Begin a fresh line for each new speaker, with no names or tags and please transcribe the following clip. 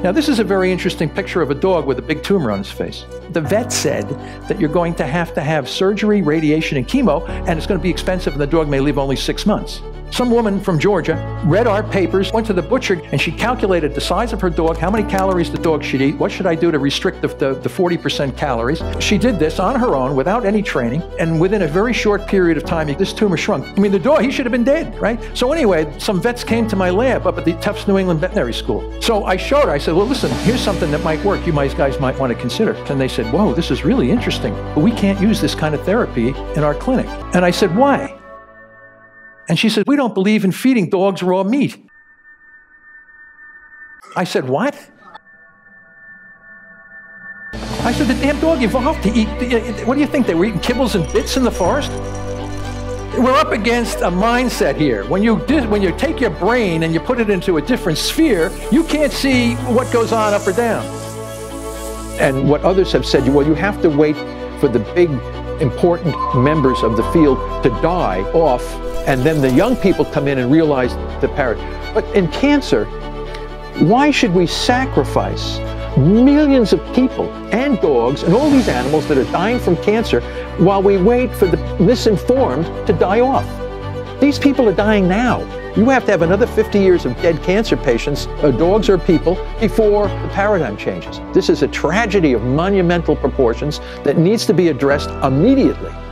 Now, this is a very interesting picture of a dog with a big tumor on his face. The vet said that you're going to have surgery, radiation, and chemo, and it's going to be expensive, and the dog may live only 6 months. Some woman from Georgia read our papers, went to the butcher, and she calculated the size of her dog, how many calories the dog should eat, what should I do to restrict the 40% calories. She did this on her own without any training, and within a very short period of time, this tumor shrunk. I mean, the dog, he should have been dead, right? So anyway, some vets came to my lab up at the Tufts New England Veterinary School. So I showed her, I said, well, listen, here's something that might work. You guys might want to consider. And they said, whoa, this is really interesting, but we can't use this kind of therapy in our clinic. And I said, why? And she said, we don't believe in feeding dogs raw meat. I said, what? I said, the damn dog evolved to eat, what do you think, they were eating kibbles and bits in the forest? We're up against a mindset here. When you take your brain and you put it into a different sphere, you can't see what goes on up or down.
And what others have said, well, you have to wait for the big, important members of the field to die off, and then the young people come in and realize the paradigm. But in cancer, why should we sacrifice millions of people and dogs and all these animals that are dying from cancer while we wait for the misinformed to die off? These people are dying now. You have to have another 50 years of dead cancer patients, dogs or people, before the paradigm changes. This is a tragedy of monumental proportions that needs to be addressed immediately.